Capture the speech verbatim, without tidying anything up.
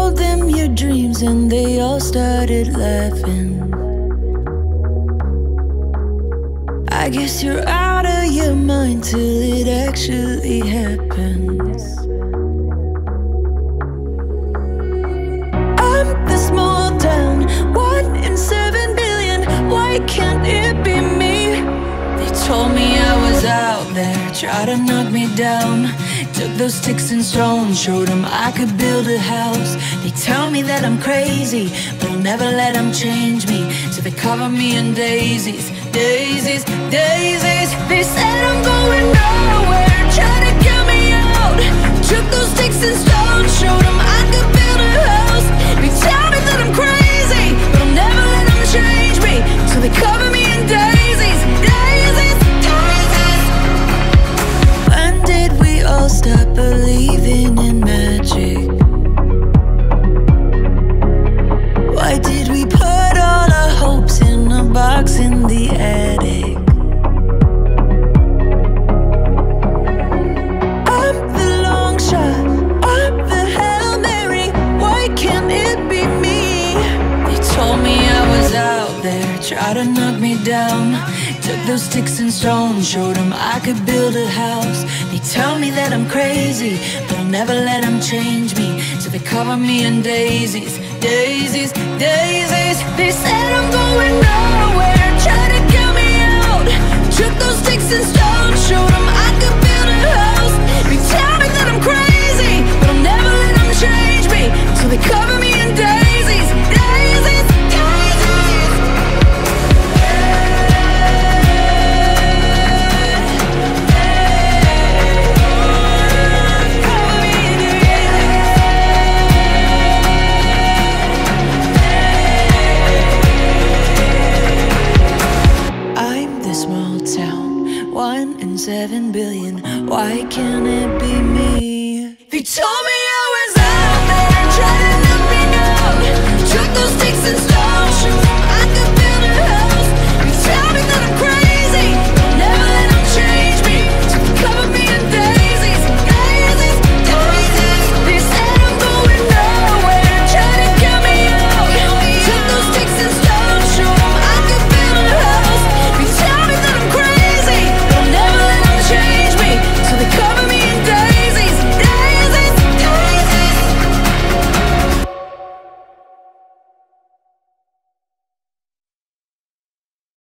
told them your dreams and they all started laughing. I guess you're out of your mind till it actually happens. I'm the small town, one in seven billion. Why can't it be me? They told me I was out there, tried to knock me down. Took those sticks and stones, showed them I could build a house. They tell me that I'm crazy, but I'll never let them change me. So they cover me in daisies, daisies, daisies. They said I'm going nowhere, try to get me out. Took those sticks and stones, showed them I could build a house. They tell me that I'm crazy, but I'll never let them change me. So they cover me in daisies, daisies, daisies. When did we all stop believing in magic? Why did we put all our hopes in a box in the attic? I'm the long shot, I'm the Hail Mary. Why can't it be me? They told me I was out there, tried to knock me down. Took those sticks and stones, showed them I could build a house. They tell me that I'm crazy, but I'll never let them change me. So they cover me in daisies, daisies, daisies. They said I'm going nowhere, try to get me out. Took those sticks and stones, showed them I could build a house. They tell me that I'm crazy, but I'll never let them change me. So they cover me in daisies, daisies, daisies. One in seven billion. Why can't it be me? They told me